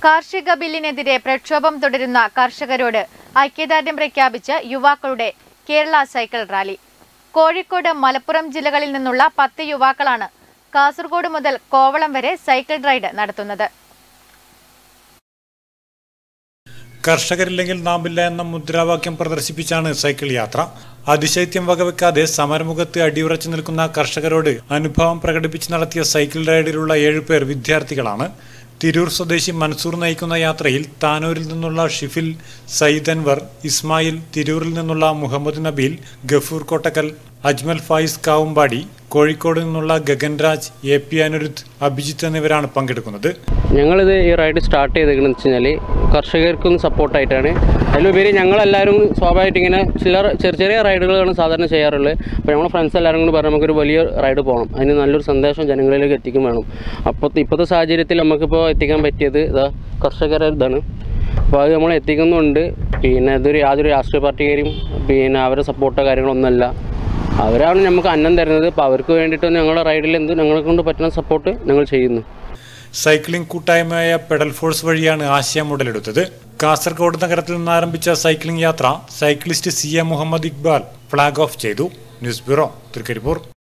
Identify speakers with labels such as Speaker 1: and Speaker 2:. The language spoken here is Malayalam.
Speaker 1: കാർഷിക ബില്ലിനെതിരെ പ്രക്ഷോഭം തുടരുന്ന കർഷകരോട് ഐക്യദാർഢ്യം പ്രഖ്യാപിച്ച് യുവാക്കളുടെ കേരള സൈക്കിൾ റാലി. കോഴിക്കോട്, മലപ്പുറം ജില്ലകളിൽ നിന്നുള്ള 10 യുവാക്കളാണ് കാസർഗോഡ് മുതൽ കോവളം വരെ സൈക്കിൾ റൈഡ് നടത്തുന്നത്.
Speaker 2: കർഷകരില്ലെങ്കിൽ നാമില്ല എന്ന മുദ്രാവാക്യം പ്രദർശിപ്പിച്ചാണ് സൈക്കിൾ യാത്ര. അതിശൈത്യം വകവെക്കാതെ സമരമുഖത്ത് അടിയുറച്ചു നിൽക്കുന്ന കർഷകരോട് അനുഭവം പ്രകടിപ്പിച്ച് നടത്തിയ സൈക്കിൾ റൈഡിലുള്ള 7 പേർ വിദ്യാർത്ഥികളാണ്. തിരൂർ സ്വദേശി മൻസൂർ നയിക്കുന്ന യാത്രയിൽ താനൂരിൽ നിന്നുള്ള ഷിഫിൽ, സയ്യിദ് അൻവർ, ഇസ്മായിൽ, തിരൂരിൽ നിന്നുള്ള മുഹമ്മദ് നബീൽ, ഗഫൂർ കോട്ടക്കൽ, അജ്മൽ ഫായിസ് കാവുമ്പാടി, കോഴിക്കോട് നിന്നുള്ള ഗഗൻരാജ്, AP അനുരുദ്ധ്, അഭിജിത്ത് എന്നിവരാണ് പങ്കെടുക്കുന്നത്.
Speaker 3: ഞങ്ങളിത് ഈ റൈഡ് സ്റ്റാർട്ട് ചെയ്തേക്കെന്ന് വെച്ച് കഴിഞ്ഞാൽ കർഷകർക്കൊന്ന് സപ്പോർട്ടായിട്ടാണ്. അതിലുപരി ഞങ്ങളെല്ലാവരും സ്വാഭാവികമായിട്ട് ഇങ്ങനെ ചെറിയ റൈഡുകളാണ് സാധാരണ ചെയ്യാറുള്ളത്. അപ്പോൾ ഞങ്ങളുടെ ഫ്രണ്ട്സ് എല്ലാവരും കൂടി പറഞ്ഞാൽ നമുക്കൊരു വലിയ റൈഡ് പോകണം, അതിന് നല്ലൊരു സന്ദേശം ജനങ്ങളിലേക്ക് എത്തിക്കും വേണം. ഇപ്പോഴത്തെ സാഹചര്യത്തിൽ നമുക്കിപ്പോൾ എത്തിക്കാൻ പറ്റിയത് കർഷകരുടെ ഇതാണ്. അപ്പോൾ അത് നമ്മൾ എത്തിക്കുന്നുണ്ട്. ഇതൊരു യാതൊരു രാഷ്ട്രീയ പാർട്ടിക്കാരും അവരുടെ സപ്പോർട്ടോ കാര്യങ്ങളൊന്നുമല്ല. അവരാണ് നമുക്ക് അന്നം തരുന്നത്. അപ്പോൾ അവർക്ക് വേണ്ടിയിട്ട് ഞങ്ങളുടെ റൈഡിൽ ഞങ്ങളെ കൊണ്ട് പറ്റുന്ന സപ്പോർട്ട് ഞങ്ങൾ ചെയ്യുന്നു.
Speaker 2: സൈക്ലിംഗ് കൂട്ടായ്മയായ പെഡൽ ഫോഴ്സ് വഴിയാണ് ആശയം ഉടലെടുത്തത്. കാസർഗോഡ് നഗരത്തിൽ നിന്ന് ആരംഭിച്ച സൈക്ലിംഗ് യാത്ര cyclist CA Muhammad Iqbal flag off ചെയ്തു. News bureau, Trikaripur.